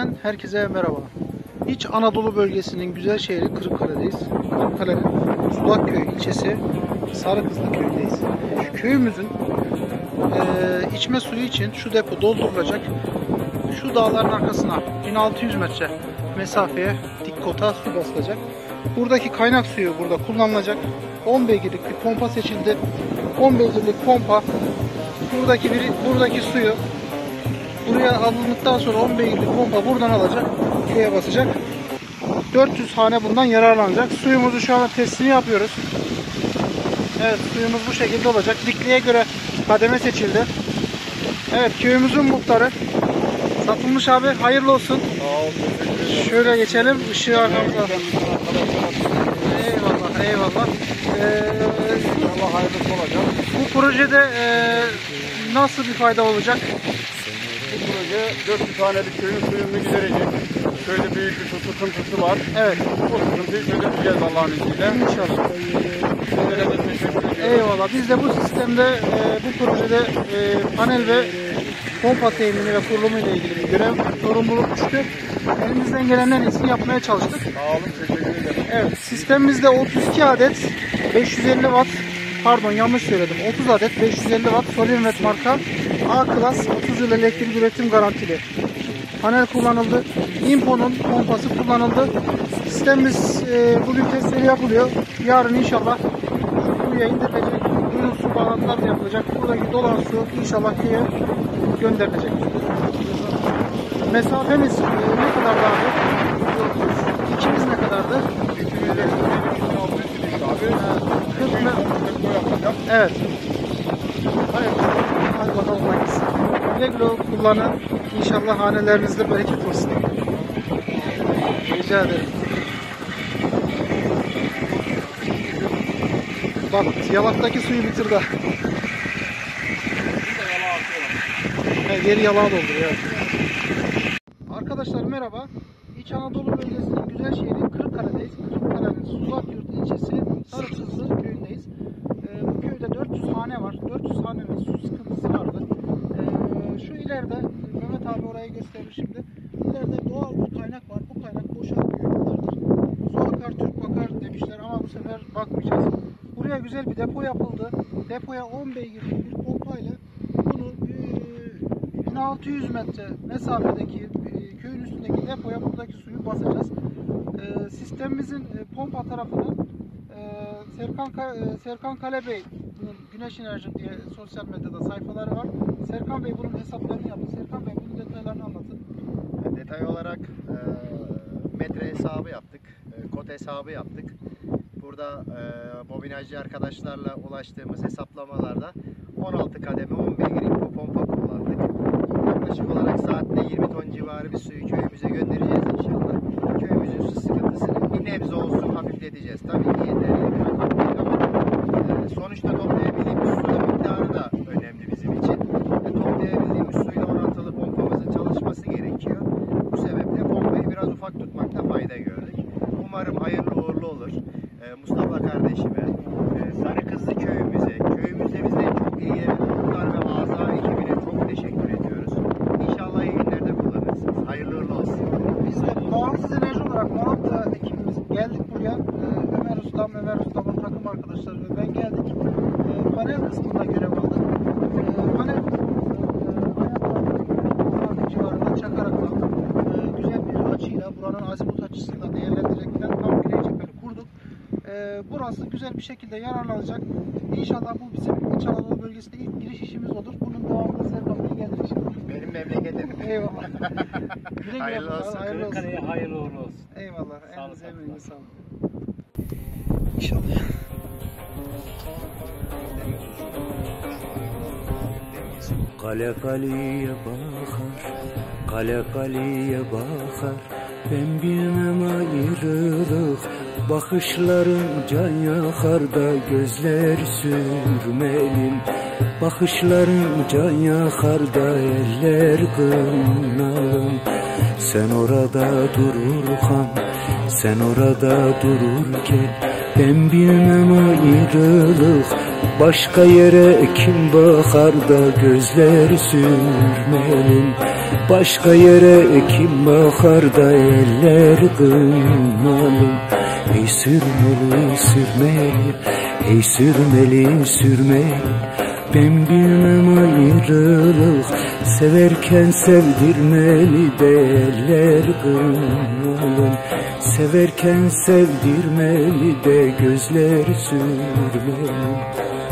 TV'den herkese merhaba. İç Anadolu bölgesinin güzel şehri Kırıkkale'deyiz. Kırıkkale'nin Sulakköy ilçesi Sarıkızlı köyündeyiz. Şu köyümüzün içme suyu için şu depo doldurulacak. Şu dağların arkasına 1600 metre mesafeye dik kota su basılacak. Buradaki kaynak suyu burada kullanılacak. 10 beygirlik bir pompa seçildi. 10 beygirlik pompa buradaki suyu buraya alındıktan sonra 10 beygirlik pompa buradan alacak, köye basacak. 400 hane bundan yararlanacak. Suyumuzu şu anda testini yapıyoruz. Evet, suyumuz bu şekilde olacak. Dikliğe göre kademe seçildi. Evet, köyümüzün muhtarı Satılmış abi, hayırlı olsun. Şöyle geçelim, ışığı arkamıza. Eyvallah, eyvallah. Allah hayırlısı olacak. Bu projede nasıl bir fayda olacak? Bu proje 400 haneli köyün suyunu giderecek. Köyde büyük bir su sıkıntısı var. Evet. Bu sıkıntıyı çözeceğiz Allah'ın izniyle. İnşallah. Teşekkür ediyoruz. Eyvallah. Biz de bu sistemde, bu projede panel ve pompa temini ve kurulumu ile ilgili bir görev, sorumluluk düştü. Elimizden gelen en iyisini yapmaya çalıştık. Sağ olun, teşekkür ederim. Evet, sistemimizde 32 adet 550 watt, pardon yanlış söyledim, 30 adet 550 watt Solinvet marka A klas 30 yıl elektrik üretim garantili panel kullanıldı. Impo'nun pompası kullanıldı. Sistemimiz bugün testleri yapılıyor. Yarın inşallah buraya indirilecek. Duyul su bağlantılar da yapılacak. Buradaki dolan su inşallah köye gönderilecek. Mesafemiz ne kadardı abi? İkimiz ne kadardı? Evet. Hadi bakalım hangisi. Güle güle kullanın. İnşallah hanelerinizde bereket olsun. Rica ederim. Bak, yalaktaki suyu bitirdi. Evet, yeri yalağa dolduruyor. Arkadaşlar merhaba. İç Anadolu bölgesinin güzel şehri Kırıkkale'deyiz. Kırıkkale'nin Sulakyurt ilçesi Sarıkızlı köyündeyiz. Bu köyde 400 hane var. 400 hanenin su sıkıntısı vardı. Şu ileride, Mehmet abi orayı gösterir şimdi. İleride doğal bir kaynak var. Bu kaynak boşalmıyor yıllardır. Su akar, Türk bakar demişler ama bu sefer bakmayacağız. Buraya güzel bir depo yapıldı. Depoya 10 beygirlik bir pompayla bunu 1600 metre mesafedeki köyün üstündeki depoya buradaki suyu basacağız. Sistemimizin pompa tarafını Serkan Kalebey, Güneş Enerji diye sosyal medyada sayfaları var. Serkan Bey bunun hesaplarını yaptı. Serkan Bey bunun detaylarını anlatın. Detay olarak metre hesabı yaptık, kod hesabı yaptık. Burada bobinajcı arkadaşlarla ulaştığımız hesaplamalarda 16 kademe 10 beygirlik bu pompa kullandık. Yaklaşık olarak saatte 20 ton civarı bir suyu köyümüze göndereceğiz inşallah. Köyümüzün su sıkıntısını bir nebze olsun hafifleteceğiz. Tabii ki yeterli ama sonuçta toplayabildiğimiz suyun miktarı da önemli bizim için. Toplayabildiğimiz suyla orantılı pompamızın çalışması gerekiyor. Bu sebeple pompayı biraz ufak tutmakta fayda gördük. Umarım hayırlı uğurlu olur. Mustafa kardeşime, Sarıkızlı köyümüze, köyümüzde bizden çok ilgilenen muhtar ve aza ekibine çok teşekkür ediyoruz. İnşallah iyi günlerde kullanırsınız. Hayırlı uğurlu olsun. Biz de bağımsız enerji olarak Malatya ekibimiz geldik buraya. Ömer Ustam'ın takım arkadaşları ve ben geldik. Panel kısmında görev aldık. Panel ayaklarının civarında çakarakla güzel bir açıyla buranın azimut açısıyla değerlendirerekten tam güney cepheli kurduk. Burası güzel bir şekilde yararlanacak. İnşallah bu bizim İç Anadolu bölgesinde ilk giriş işimiz olur. Bunun devamını Serkan Bey gelir inşallah. Benim memleketim. Eyvallah. Güle Hayırlı olsun. Hayırlı olsun. Hayırlı uğurlu olsun. Eyvallah. Sağ olun. Sağ olun. İnşallah. Kale kaleye bakar, kale kaleye bakar. Ben bilmem ayrılık, bakışların can yakar da gözler sürmelin. Bakışların can yakar da eller kınalım. Sen orada dururken, sen orada dururken ben bilmem ayrılık, başka yere kim bakar da gözler sürmelin. Başka yere kim bakar da eller kınalı. Hey sürmeli sürmeli, hey sürmeli sürmeli. Ben bilmem ayrılık, severken sevdirmeli de eller kınalı. Severken sevdirmeli de gözler sürmeli.